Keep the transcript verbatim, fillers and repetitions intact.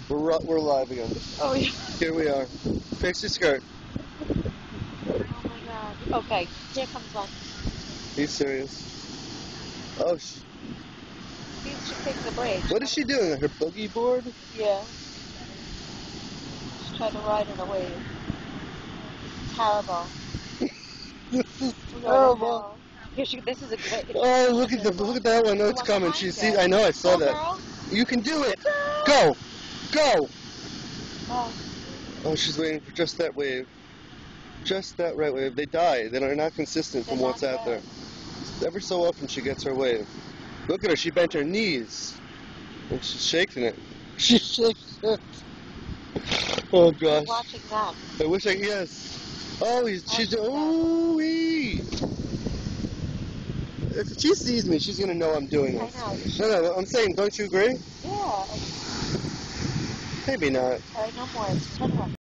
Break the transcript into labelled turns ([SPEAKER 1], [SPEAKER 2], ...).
[SPEAKER 1] We're ri- we're live again.
[SPEAKER 2] Oh, yeah.
[SPEAKER 1] Here we are. Fix your skirt.
[SPEAKER 2] Oh, my God. Okay, here comes one.
[SPEAKER 1] Are you serious? Oh, sh-
[SPEAKER 2] She's just taking a break.
[SPEAKER 1] what is she doing? Her boogie board?
[SPEAKER 2] Yeah. She's trying to ride in a wave. Terrible.
[SPEAKER 1] This is
[SPEAKER 2] We go to
[SPEAKER 1] terrible.
[SPEAKER 2] hell. Here she, this is a great.
[SPEAKER 1] Oh, look at the look at that one. Oh,
[SPEAKER 2] The
[SPEAKER 1] it's
[SPEAKER 2] one
[SPEAKER 1] coming.
[SPEAKER 2] behind
[SPEAKER 1] She
[SPEAKER 2] you.
[SPEAKER 1] see. I know. I saw
[SPEAKER 2] Go,
[SPEAKER 1] that.
[SPEAKER 2] girl.
[SPEAKER 1] You can do it. Go, go.
[SPEAKER 2] Oh,
[SPEAKER 1] Oh, she's waiting for just that wave. Just that right wave. They die. They're not consistent from
[SPEAKER 2] they're
[SPEAKER 1] what's
[SPEAKER 2] not
[SPEAKER 1] out
[SPEAKER 2] dead.
[SPEAKER 1] there. Every so often she gets her wave. Look at her. She bent her knees. And she's shaking it. She's shaking it. Oh, gosh.
[SPEAKER 2] Watching them.
[SPEAKER 1] I wish I, yes. Oh, he's, she's,
[SPEAKER 2] Watching them.
[SPEAKER 1] oh, wee. If she sees me, she's going to know I'm doing
[SPEAKER 2] I
[SPEAKER 1] this.
[SPEAKER 2] know.
[SPEAKER 1] No, no, I'm saying, don't you agree?
[SPEAKER 2] Yeah.
[SPEAKER 1] Maybe not.
[SPEAKER 2] All right, no more. It's ten one.